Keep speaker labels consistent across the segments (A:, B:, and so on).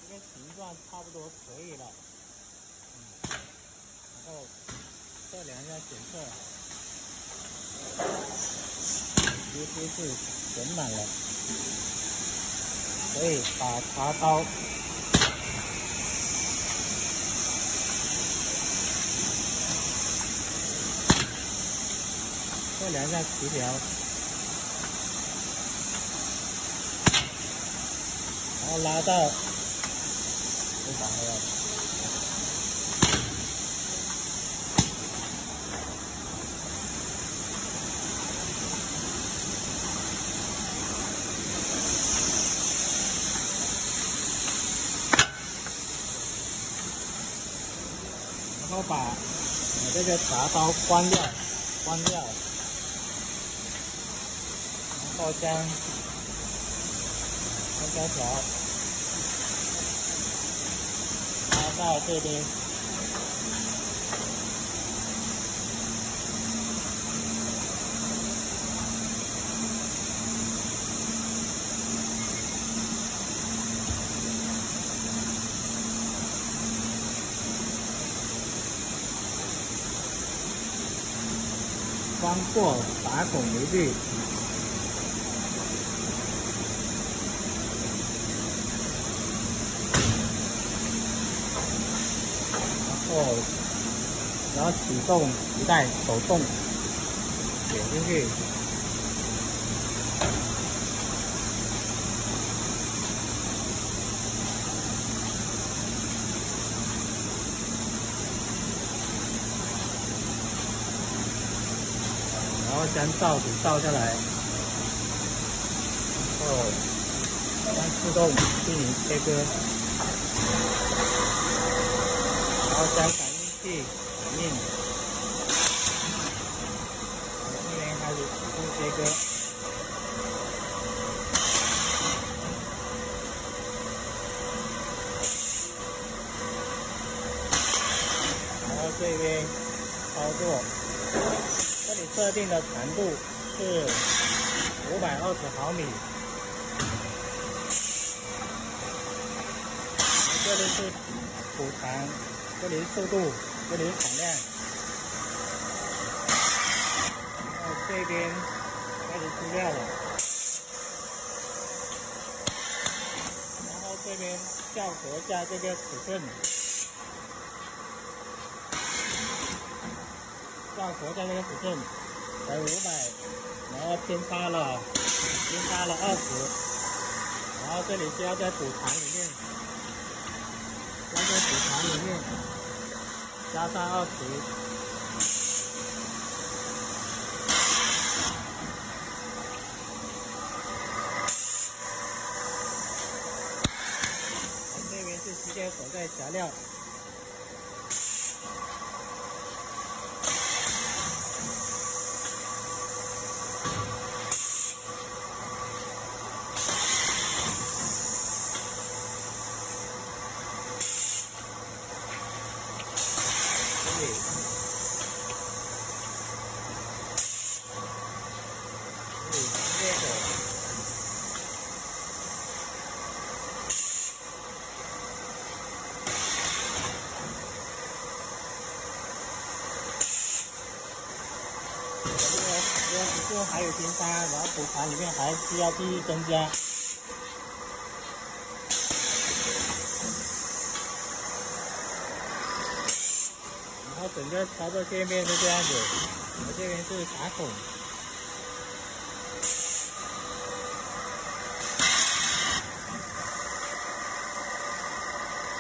A: 个形状差不多可以了。然后测量一下检测，几乎是填满了，可以把茶刀测量一下磁条，然后拉到就打开了。然后把这个茶刀关掉，然后将香蕉条拉到这边，穿过打孔回去。然后启动皮带，手动点进去，然后将罩子倒下来，然后将自动进行切割，然后将感应器感应，这边开始启动切割，然后这边操作。这里设定的长度是520毫米，这里是补偿，这里是速度，这里是产量。然后这边开始出料了，然后这边校核下这个尺寸。校核在这个尺寸为500，然后偏差了20，然后这里需要在补偿里面，加上20，这边是机械手在调料。这个还有偏差，然后补偿里面还需要继续增加。然后整个操作界面是这样子，我这边是打孔。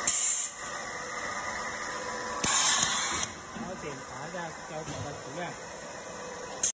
A: 然后检查一下胶条的质量。